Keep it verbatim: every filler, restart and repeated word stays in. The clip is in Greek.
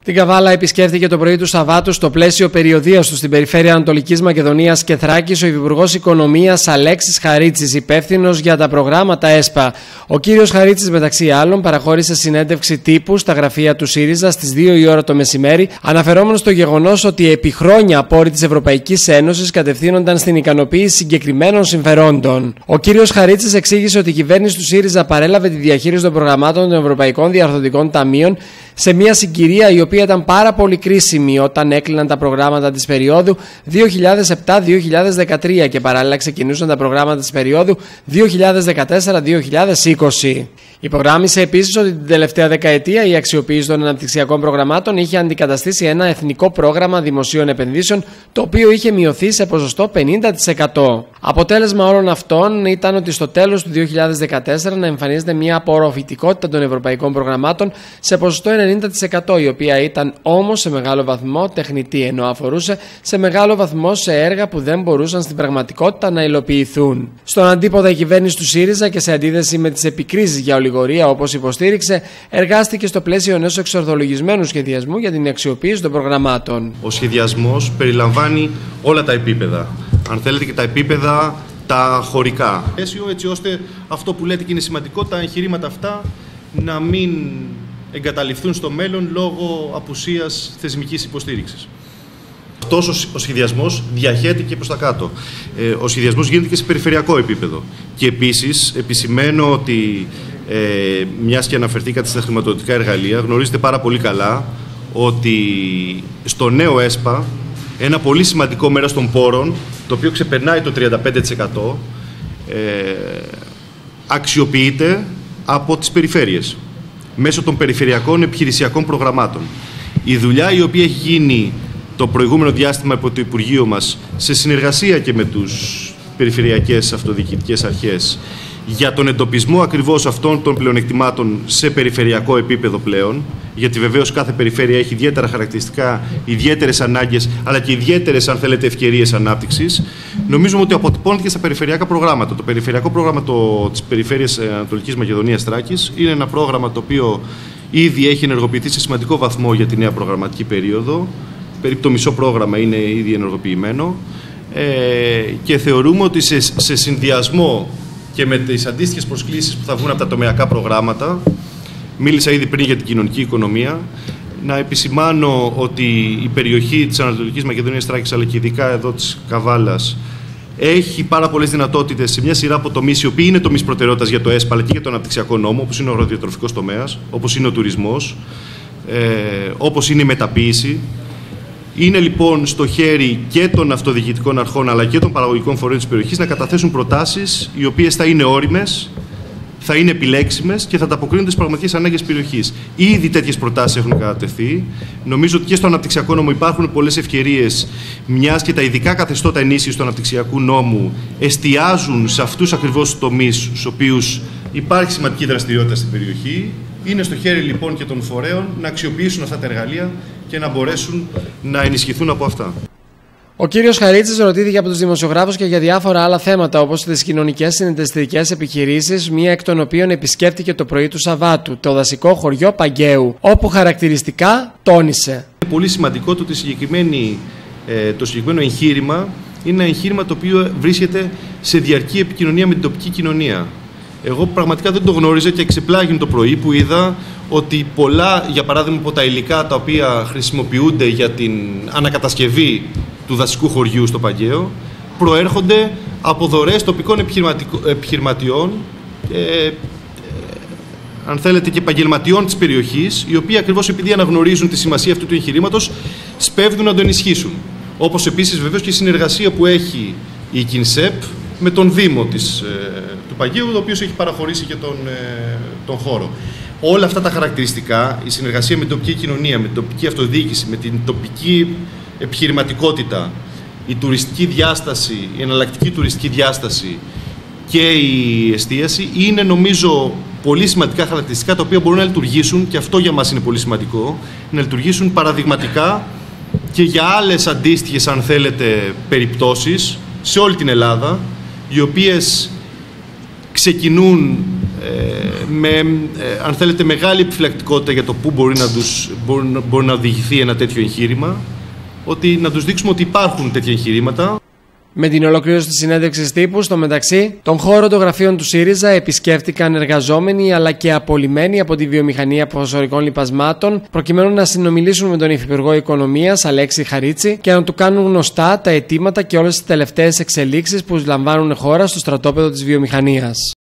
Την Καβάλα επισκέφθηκε το πρωί του Σαββάτου στο πλαίσιο περιοδείας του στην περιφέρεια Ανατολικής Μακεδονίας και Θράκης ο Υφυπουργός Οικονομίας Αλέξης Χαρίτσης, υπεύθυνος για τα προγράμματα ΕΣΠΑ. Ο κύριος Χαρίτσης, μεταξύ άλλων, παραχώρησε συνέντευξη τύπου στα γραφεία του ΣΥΡΙΖΑ στις δύο η ώρα το μεσημέρι, αναφερόμενος στο γεγονός ότι επί χρόνια πόροι της Ευρωπαϊκής Ένωσης κατευθύνονταν στην ικανοποίηση συγκεκριμένων συμφερόντων. Ο κύριος Χαρίτσης εξήγησε ότι η κυβέρνηση του ΣΥΡΙΖΑ παρέλαβε τη διαχείριση των προγραμμάτων των Ευρωπαϊκών Διαρθρωτικών Ταμείων σε μια συγκυρία η οποία ήταν πάρα πολύ κρίσιμη όταν έκλειναν τα προγράμματα της περίοδου δύο χιλιάδες επτά δύο χιλιάδες δεκατρία και παράλληλα ξεκινούσαν τα προγράμματα της περίοδου δύο χιλιάδες δεκατέσσερα δύο χιλιάδες είκοσι. Υπογράμμισε επίσης ότι την τελευταία δεκαετία η αξιοποίηση των αναπτυξιακών προγραμμάτων είχε αντικαταστήσει ένα εθνικό πρόγραμμα δημοσίων επενδύσεων, το οποίο είχε μειωθεί σε ποσοστό πενήντα τοις εκατό. Αποτέλεσμα όλων αυτών ήταν ότι στο τέλος του δύο χιλιάδες δεκατέσσερα να εμφανίζεται μια απορροφητικότητα των ευρωπαϊκών προγραμμάτων σε ποσοστό ενενήντα τοις εκατό, η οποία ήταν όμως σε μεγάλο βαθμό τεχνητή, ενώ αφορούσε σε μεγάλο βαθμό σε έργα που δεν μπορούσαν στην πραγματικότητα να υλοποιηθούν. Στον αντίποδα, η κυβέρνηση του ΣΥΡΙΖΑ, και σε αντίθεση με τις επικρίσεις για ολιγορία όπως υποστήριξε, εργάστηκε στο πλαίσιο ενός εξορθολογισμένου σχεδιασμού για την αξιοποίηση των προγραμμάτων. Ο σχεδιασμός περιλαμβάνει όλα τα επίπεδα. Αν θέλετε και τα επίπεδα τα χωρικά. Έτσι ώστε αυτό που λέτε και είναι σημαντικό, τα εγχειρήματα αυτά να μην εγκαταλειφθούν στο μέλλον λόγω απουσίας θεσμικής υποστήριξης. Αυτός ο σχεδιασμός διαχέεται και προς τα κάτω. Ο σχεδιασμός γίνεται και σε περιφερειακό επίπεδο. Και επίσης επισημαίνω ότι, ε, μιας και αναφερθήκατε στα χρηματοδοτικά εργαλεία, γνωρίζετε πάρα πολύ καλά ότι στο νέο ΕΣΠΑ ένα πολύ σημαντικό μέρος των πόρων, το οποίο ξεπερνάει το τριάντα πέντε τοις εκατό, ε, αξιοποιείται από τις περιφέρειες μέσω των περιφερειακών επιχειρησιακών προγραμμάτων. Η δουλειά η οποία έχει γίνει το προηγούμενο διάστημα από το Υπουργείο μας, σε συνεργασία και με τους περιφερειακές αυτοδιοικητικές αρχές, για τον εντοπισμό ακριβώς αυτών των πλεονεκτημάτων σε περιφερειακό επίπεδο πλέον, γιατί βεβαίως κάθε περιφέρεια έχει ιδιαίτερα χαρακτηριστικά, ιδιαίτερες ανάγκες, αλλά και ιδιαίτερες, αν θέλετε, ευκαιρίες ανάπτυξης. Νομίζουμε ότι αποτυπώνεται και στα περιφερειακά προγράμματα. Το περιφερειακό πρόγραμμα το, της Περιφέρειας Ανατολικής Μακεδονίας Θράκης είναι ένα πρόγραμμα το οποίο ήδη έχει ενεργοποιηθεί σε σημαντικό βαθμό για τη νέα προγραμματική περίοδο. Περίπου το μισό πρόγραμμα είναι ήδη ενεργοποιημένο ε, και θεωρούμε ότι σε, σε συνδυασμό και με τις αντίστοιχες προσκλήσεις που θα βγουν από τα τομεακά προγράμματα, μίλησα ήδη πριν για την κοινωνική οικονομία, να επισημάνω ότι η περιοχή της Ανατολικής Μακεδονίας Θράκης, αλλά και ειδικά εδώ της Καβάλας, έχει πάρα πολλές δυνατότητες σε μια σειρά από τομείς, οι οποίοι είναι τομείς προτεραιότητας για το ΕΣΠΑ, αλλά και για τον αναπτυξιακό νόμο, όπως είναι ο αγροδιατροφικός τομέας, όπως είναι ο τουρισμός, ε, όπως είναι η μεταποίηση. Είναι λοιπόν στο χέρι και των αυτοδιοικητικών αρχών αλλά και των παραγωγικών φορέων της περιοχής να καταθέσουν προτάσεις οι οποίες θα είναι όριμες, θα είναι επιλέξιμες και θα ανταποκρίνονται στις πραγματικές ανάγκες της περιοχής. Ήδη τέτοιες προτάσεις έχουν κατατεθεί. Νομίζω ότι και στο αναπτυξιακό νόμο υπάρχουν πολλές ευκαιρίες, μιας και τα ειδικά καθεστώτα ενίσχυσης του αναπτυξιακού νόμου εστιάζουν σε αυτούς ακριβώς τους τομείς στους οποίους υπάρχει σημαντική δραστηριότητα στην περιοχή. Είναι στο χέρι λοιπόν και των φορέων να αξιοποιήσουν αυτά τα εργαλεία και να μπορέσουν να ενισχυθούν από αυτά. Ο κύριος Χαρίτσης ρωτήθηκε από τους δημοσιογράφους και για διάφορα άλλα θέματα, όπως τις κοινωνικές συνεταιριστικές επιχειρήσεις, μία εκ των οποίων επισκέφτηκε το πρωί του Σαββάτου, το δασικό χωριό Παγκαίου, όπου χαρακτηριστικά τόνισε. Είναι πολύ σημαντικό το ότι το συγκεκριμένο εγχείρημα είναι ένα εγχείρημα το οποίο βρίσκεται σε διαρκή επικοινωνία με την τοπική κοινωνία. Εγώ πραγματικά δεν το γνώριζα και εξεπλάγει το πρωί που είδα ότι πολλά, για παράδειγμα, από τα υλικά τα οποία χρησιμοποιούνται για την ανακατασκευή του δασικού χωριού στο Παγκαίο προέρχονται από δωρεές τοπικών επιχειρηματιών, ε, ε, αν θέλετε και επαγγελματιών της περιοχής, οι οποίοι ακριβώς επειδή αναγνωρίζουν τη σημασία αυτού του εγχειρήματος σπέβδουν να το ενισχύσουν. Όπως επίσης βεβαίως και η συνεργασία που έχει η ΚΙΝΣΕΠ με τον Δήμο της, ε, του Παγκαίου, ο οποίος έχει παραχωρήσει και τον, ε, τον χώρο. Όλα αυτά τα χαρακτηριστικά, η συνεργασία με την τοπική κοινωνία, με την τοπική αυτοδιοίκηση, με την τοπική επιχειρηματικότητα, η τουριστική διάσταση, η εναλλακτική τουριστική διάσταση και η εστίαση είναι νομίζω πολύ σημαντικά χαρακτηριστικά τα οποία μπορούν να λειτουργήσουν, και αυτό για μας είναι πολύ σημαντικό, να λειτουργήσουν παραδειγματικά και για άλλες αντίστοιχες, αν θέλετε, περιπτώσεις σε όλη την Ελλάδα, οι οποίες ξεκινούν με, ε, αν θέλετε, μεγάλη επιφυλακτικότητα για το πού μπορεί να, τους, μπορεί, μπορεί να οδηγηθεί ένα τέτοιο εγχείρημα, ότι να τους δείξουμε ότι υπάρχουν τέτοια εγχειρήματα. Με την ολοκλήρωση της συνέντευξης τύπου, στο μεταξύ, τον χώρο των γραφείων του ΣΥΡΙΖΑ επισκέφτηκαν εργαζόμενοι αλλά και απολυμμένοι από τη βιομηχανία φωσφορικών λιπασμάτων, προκειμένου να συνομιλήσουν με τον Υφυπουργό Οικονομίας Αλέξη Χαρίτση και να του κάνουν γνωστά τα αιτήματα και όλες τις τελευταίες εξελίξεις που λαμβάνουν χώρα στο στρατόπεδο της βιομηχανίας.